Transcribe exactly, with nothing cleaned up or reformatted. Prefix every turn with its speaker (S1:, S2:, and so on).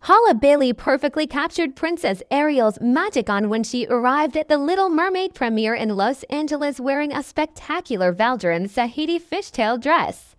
S1: Halle Bailey perfectly captured Princess Ariel's magic on when she arrived at the Little Mermaid Premiere in Los Angeles wearing a spectacular Valdrin Sahiti fishtail dress.